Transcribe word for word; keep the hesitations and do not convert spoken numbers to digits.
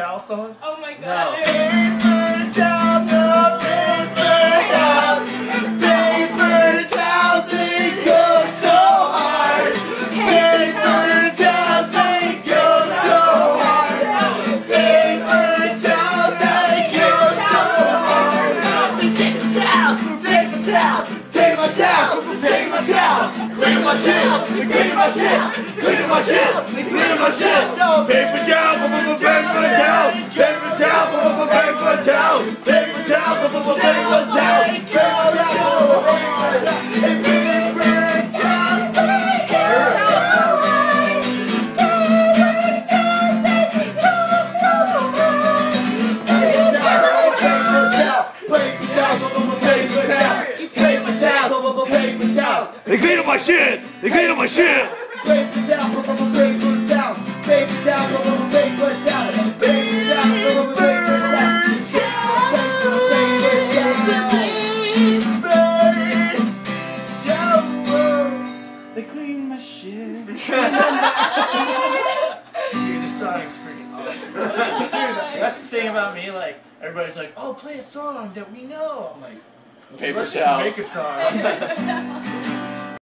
towel song? Oh my god. No. Paper towels, no paper towels. Paper towels, they go so hard. Paper towels, they go so hard. Paper towels, they go so hard. Take the towels, take the towels, take my towels, take my towels, clean my shells, clean my shells, clean my shells, clean my shells. Paper towel, paper towel, paper towel, paper towel, paper towel, paper towel, paper towel. They clean up my shit! They clean up my shit! Paper towel, paper towel, paper towel, paper towel, paper towel, paper towels. They clean my shit. Dude, this song is freaking awesome. Dude, that's the thing about me. Like, everybody's like, "Oh, play a song that we know." I'm like, Paper let's just towels. make a song.